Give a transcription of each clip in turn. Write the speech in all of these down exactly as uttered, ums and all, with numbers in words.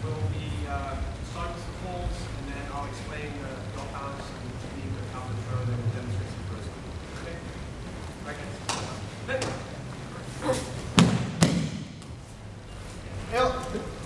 will be uh, starting with some holds, and then I'll explain the belt balance and technique of how to throw them and demonstrate some throws. Okay? Right, guys? Yep.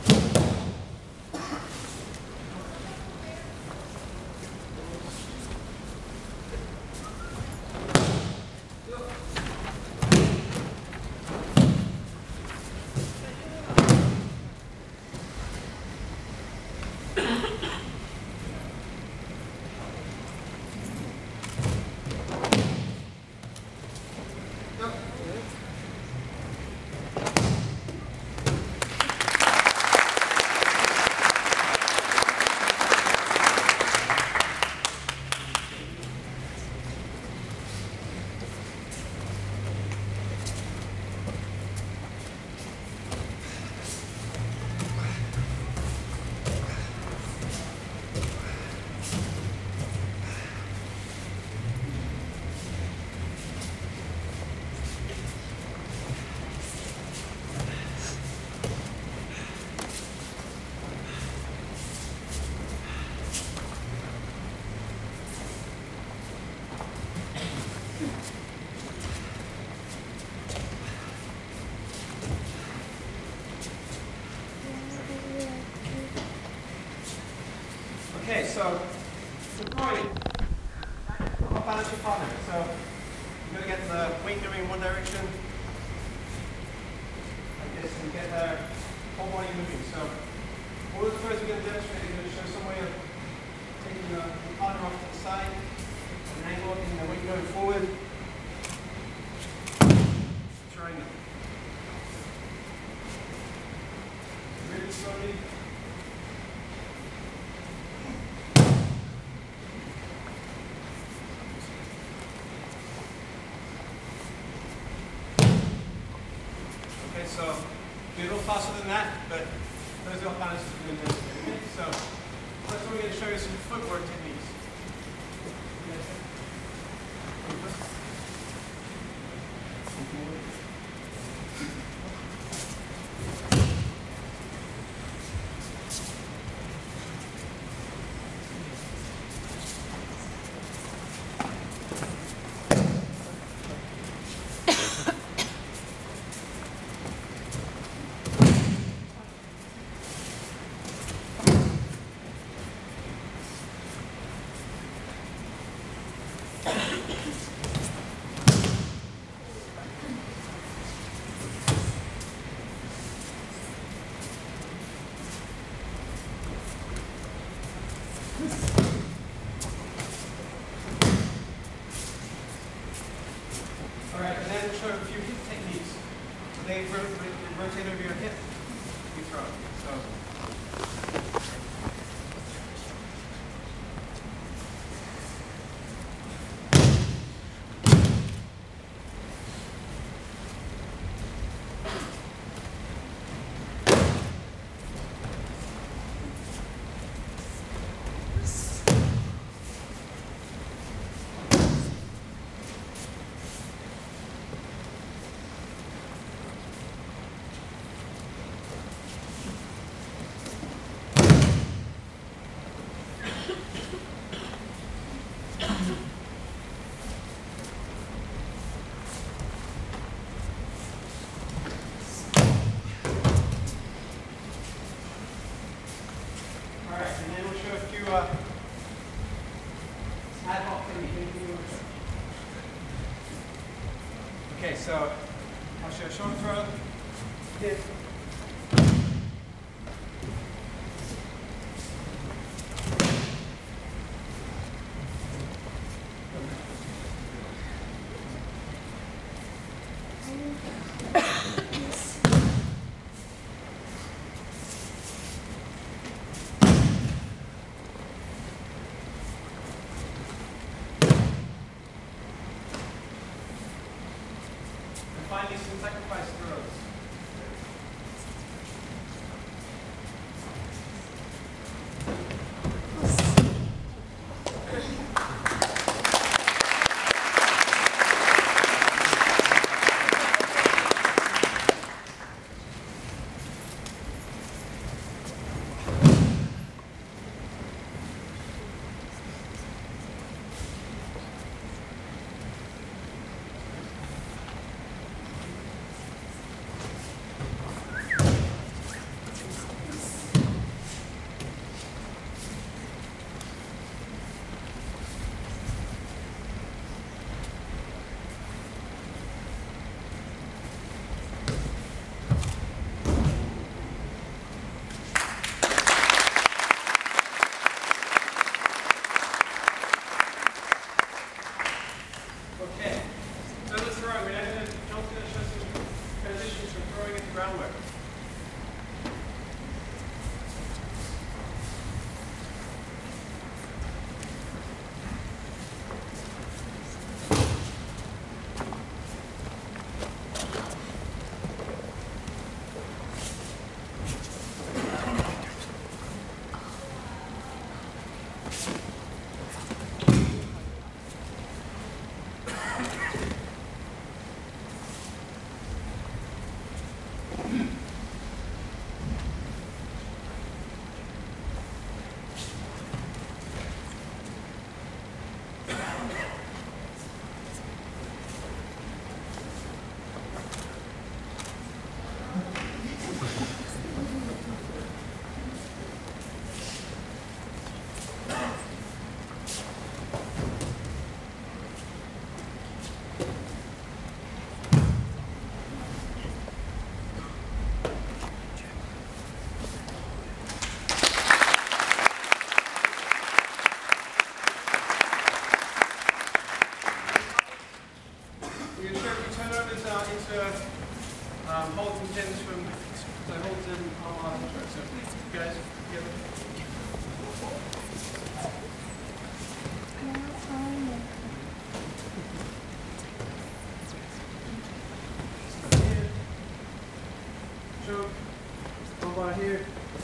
Okay, so throwing, I'll balance your partner. So you're going to get the weight going in one direction, like this, and get the whole body moving. So all the throws we're going to demonstrate are going to show some way of taking the partner off to the side, an angle, and the weight going forward, throwing it. Really slowly. Okay, so be a little faster than that, but those are all balances are doing this. Okay, so first we're going to show you some footwork techniques. Alright, and then we'll show a few hip techniques. They ro ro rotate over your hip, you throw. So. Uh, ad hoc technique. Okay, so I'll show a shoulder throw, dip, finally some sacrifice throws. guys. Together. Here. Choke. Lumbar here.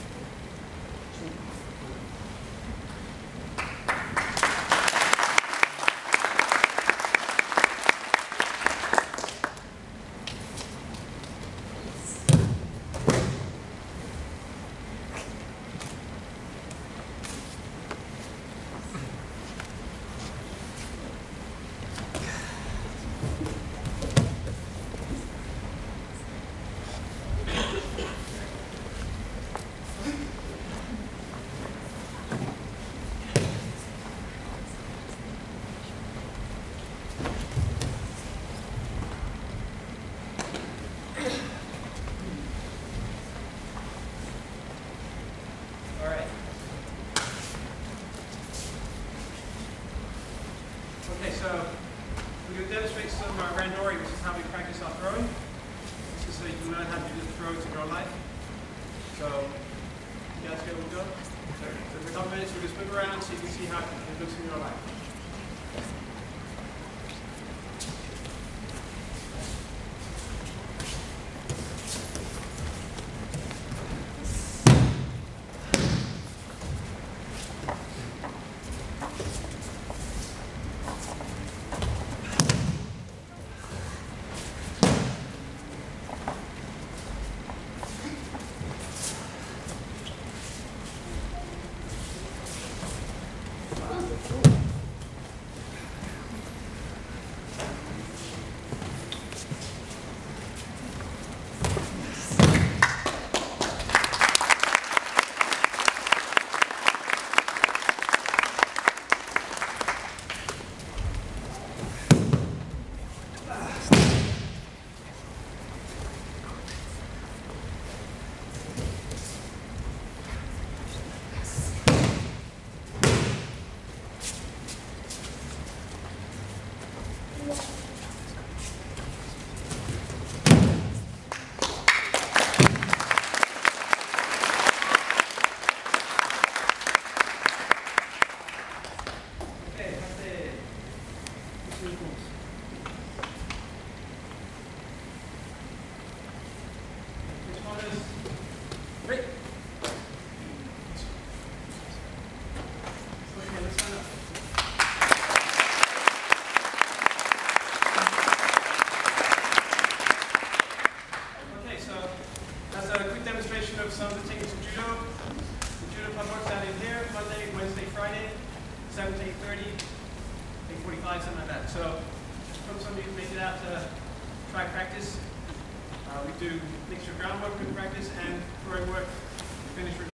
Okay, so we're going to demonstrate some uh, randori, which is how we practice our throwing. This is so you can learn how to do throws in your life. So, you guys get what we go? So for a couple minutes, we'll just move around so you can see how it looks in your life. Great. Okay, let's sign up. Okay, so as a quick demonstration of some of the techniques of judo, the judo club works out in here Monday, Wednesday, Friday, seven to eight thirty, eight forty-five, something like that. So hope some of you make it out to try practice. Uh, we do mixture groundwork, good practice, and throwing work. We finish with